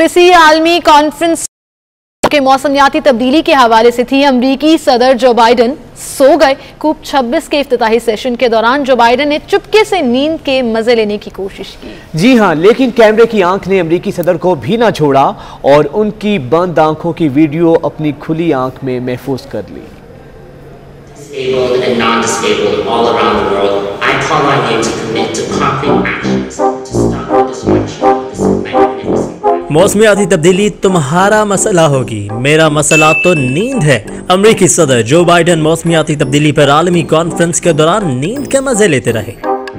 इसी आलमी कॉन्फ्रेंस के मौसमियाती तब्दीली के हवाले से थी। अमरीकी सदर जो बाइडन सो गए। कूप 26 के इफ्तिताही सेशन के दौरान जो बाइडन ने चुपके से नींद के मजे लेने की कोशिश की। जी हां, लेकिन कैमरे की आंख ने अमरीकी सदर को भी ना छोड़ा और उनकी बंद आंखों की वीडियो अपनी खुली आंख में महफूज कर ली। मौसमियाती तब्दीली तुम्हारा मसला होगी, मेरा मसला तो नींद है। अमरीकी सदर जो बाइडन मौसमियाती तब्दीली पर आलमी कॉन्फ्रेंस के दौरान नींद के मजे लेते रहे।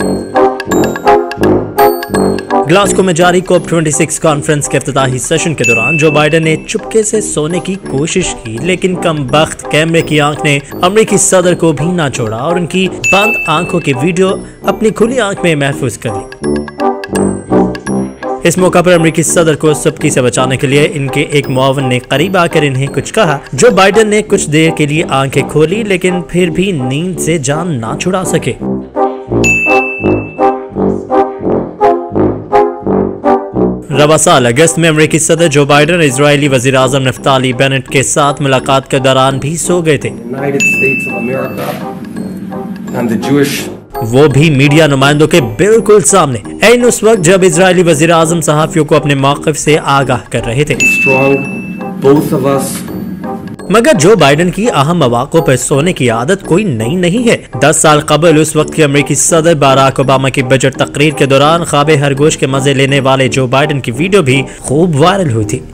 ग्लासगो में जारी कॉप 26 कॉन्फ्रेंस के इफ्तिताही सेशन के दौरान जो बाइडन ने चुपके से सोने की कोशिश की, लेकिन कमबख्त कैमरे की आंख ने अमरीकी सदर को भी ना छोड़ा और उनकी बंद आंखों की वीडियो अपनी खुली आंख में महफूज कर ली। इस मौका पर अमरीकी सदर को सबकी से बचाने के लिए इनके एक मुआवन ने करीब आकर इन्हें कुछ कहा। जो बाइडन ने कुछ देर के लिए आंखें खोली, लेकिन फिर भी नींद से जान ना छुड़ा सके। रवा साल अगस्त में अमरीकी सदर जो बाइडन इजरायली वजीर आजम नफ्ताली बेनेट के साथ मुलाकात के दौरान भी सो गए थे, वो भी मीडिया नुमाइंदों के बिल्कुल सामने, ऐन उस वक्त जब इजरायली वजीर आजम सहाफियों को अपने मौक़िफ़ से आगाह कर रहे थे। मगर जो बाइडन की अहम मौक़ों पर सोने की आदत कोई नई नहीं है। 10 साल कबल उस वक्त के अमरीकी सदर बराक ओबामा की बजट तकरीर के दौरान ख्वाबे खरगोश के मजे लेने वाले जो बाइडन की वीडियो भी खूब वायरल हुई थी।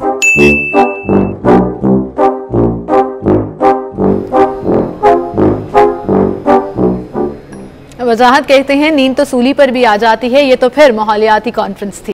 वजाहत कहते हैं नींद तो सूली पर भी आ जाती है, ये तो फिर माहौलियाती कॉन्फ्रेंस थी।